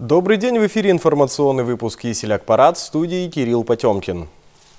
Добрый день, в эфире информационный выпуск «Кисель-Акпарат», в студии Кирилл Потемкин.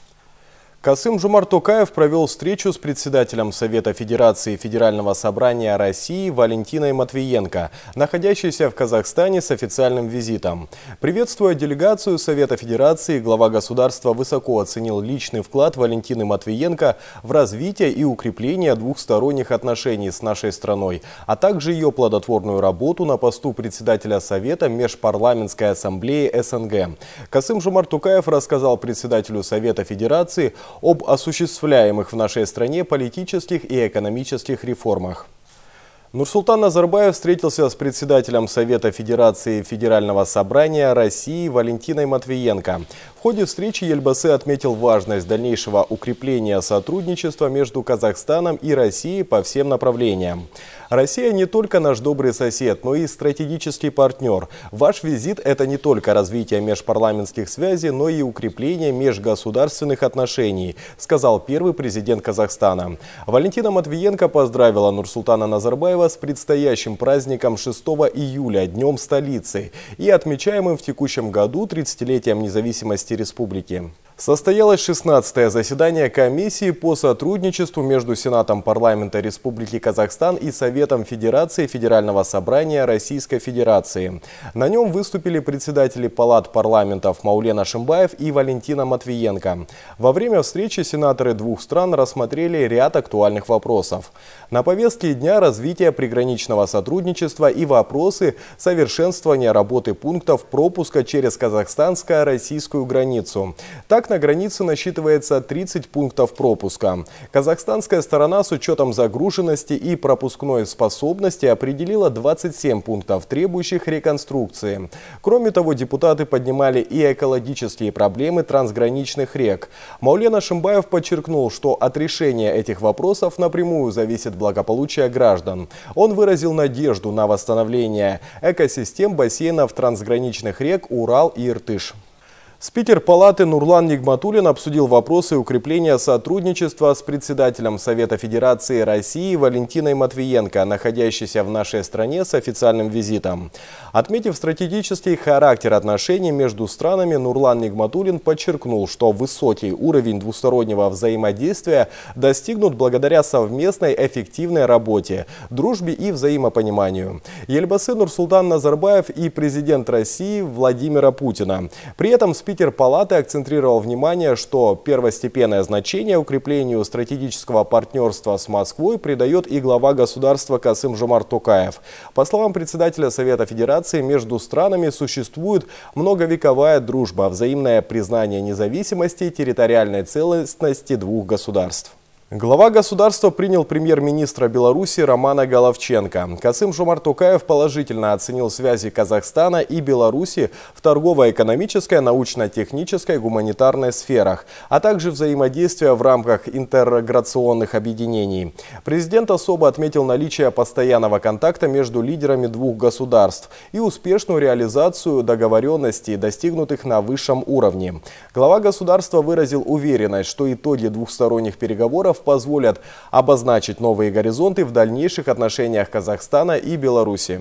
Касым-Жомарт Токаев провел встречу с председателем Совета Федерации Федерального собрания России Валентиной Матвиенко, находящейся в Казахстане с официальным визитом. Приветствуя делегацию Совета Федерации, глава государства высоко оценил личный вклад Валентины Матвиенко в развитие и укрепление двухсторонних отношений с нашей страной, а также ее плодотворную работу на посту председателя Совета Межпарламентской ассамблеи СНГ. Касым-Жомарт Токаев рассказал председателю Совета Федерации об осуществляемых в нашей стране политических и экономических реформах. Нурсултан Назарбаев встретился с председателем Совета Федерации Федерального собрания России Валентиной Матвиенко. В ходе встречи Ельбасы отметил важность дальнейшего укрепления сотрудничества между Казахстаном и Россией по всем направлениям. Россия не только наш добрый сосед, но и стратегический партнер. Ваш визит – это не только развитие межпарламентских связей, но и укрепление межгосударственных отношений, сказал первый президент Казахстана. Валентина Матвиенко поздравила Нурсултана Назарбаева с предстоящим праздником 6 июля, Днем столицы, и отмечаемым в текущем году 30-летием независимости республики. Состоялось 16-е заседание комиссии по сотрудничеству между Сенатом парламента Республики Казахстан и Советом Федерации Федерального собрания Российской Федерации. На нем выступили председатели палат парламентов Маулен Ашимбаев и Валентина Матвиенко. Во время встречи сенаторы двух стран рассмотрели ряд актуальных вопросов. На повестке дня развитие приграничного сотрудничества и вопросы совершенствования работы пунктов пропуска через казахстанско-российскую границу. Так, на границе насчитывается 30 пунктов пропуска. Казахстанская сторона с учетом загруженности и пропускной способности определила 27 пунктов, требующих реконструкции. Кроме того, депутаты поднимали и экологические проблемы трансграничных рек. Маулен Ашимбаев подчеркнул, что от решения этих вопросов напрямую зависит благополучие граждан. Он выразил надежду на восстановление экосистем бассейнов трансграничных рек Урал и Иртыш. Спикер палаты Нурлан Нигматуллин обсудил вопросы укрепления сотрудничества с председателем Совета Федерации России Валентиной Матвиенко, находящейся в нашей стране с официальным визитом. Отметив стратегический характер отношений между странами, Нурлан Нигматуллин подчеркнул, что высокий уровень двустороннего взаимодействия достигнут благодаря совместной эффективной работе, дружбе и взаимопониманию. Ельбасы Нурсултан Назарбаев и президент России Владимира Путина. При этом спикер палаты акцентировал внимание, что первостепенное значение укреплению стратегического партнерства с Москвой придает и глава государства Касым-Жомарт Токаев. По словам председателя Совета Федерации, между странами существует многовековая дружба, взаимное признание независимости и территориальной целостности двух государств. Глава государства принял премьер-министра Беларуси Романа Головченко. Касым-Жомарт Токаев положительно оценил связи Казахстана и Беларуси в торгово-экономической, научно-технической, гуманитарной сферах, а также взаимодействия в рамках интеграционных объединений. Президент особо отметил наличие постоянного контакта между лидерами двух государств и успешную реализацию договоренностей, достигнутых на высшем уровне. Глава государства выразил уверенность, что итоги двухсторонних переговоров позволят обозначить новые горизонты в дальнейших отношениях Казахстана и Беларуси.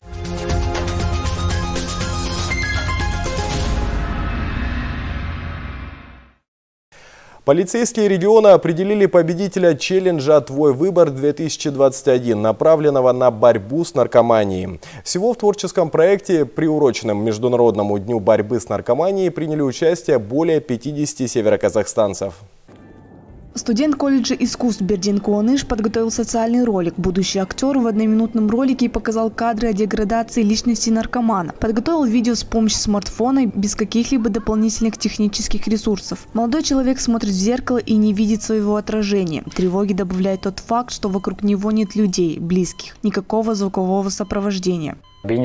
Полицейские региона определили победителя челленджа «Твой выбор-2021», направленного на борьбу с наркоманией. Всего в творческом проекте, приуроченном Международному дню борьбы с наркоманией, приняли участие более 50 североказахстанцев. Студент колледжа искусств Бердин Куаныш подготовил социальный ролик. Будущий актер в одноминутном ролике показал кадры о деградации личности наркомана. Подготовил видео с помощью смартфона без каких-либо дополнительных технических ресурсов. Молодой человек смотрит в зеркало и не видит своего отражения. Тревоги добавляет тот факт, что вокруг него нет людей, близких, никакого звукового сопровождения.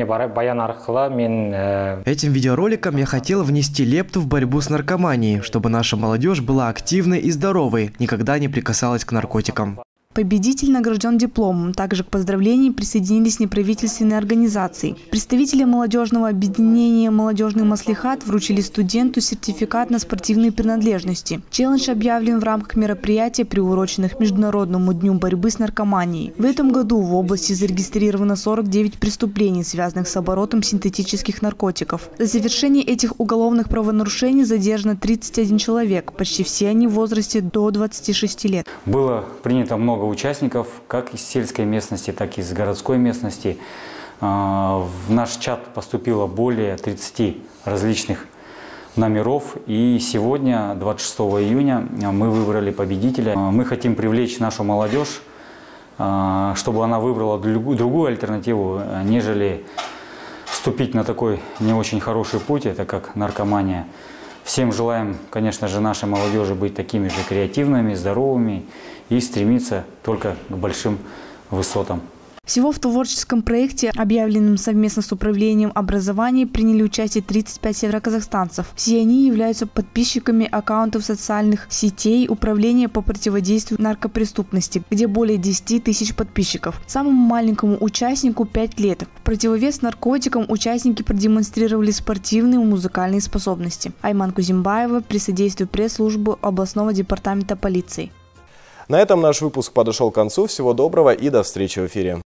Этим видеороликом я хотел внести лепту в борьбу с наркоманией, чтобы наша молодежь была активной и здоровой, никогда не прикасалась к наркотикам. Победитель награжден дипломом. Также к поздравлению присоединились неправительственные организации. Представители молодежного объединения «Молодежный маслихат» вручили студенту сертификат на спортивные принадлежности. Челлендж объявлен в рамках мероприятия, приуроченных Международному дню борьбы с наркоманией. В этом году в области зарегистрировано 49 преступлений, связанных с оборотом синтетических наркотиков. За совершение этих уголовных правонарушений задержано 31 человек. Почти все они в возрасте до 26 лет. Было принято много участников, как из сельской местности, так и из городской местности. В наш чат поступило более 30 различных номеров. И сегодня, 26 июня, мы выбрали победителя. Мы хотим привлечь нашу молодежь, чтобы она выбрала другую альтернативу, нежели вступить на такой не очень хороший путь, это как наркомания. Всем желаем, конечно же, нашей молодежи быть такими же креативными, здоровыми и стремиться только к большим высотам. Всего в творческом проекте, объявленном совместно с Управлением образования, приняли участие 35 североказахстанцев. Все они являются подписчиками аккаунтов социальных сетей Управления по противодействию наркопреступности, где более 10 тысяч подписчиков. Самому маленькому участнику 5 лет. В противовес наркотикам участники продемонстрировали спортивные и музыкальные способности. Айман Кузимбаева при содействии пресс-службы областного департамента полиции. На этом наш выпуск подошел к концу. Всего доброго и до встречи в эфире.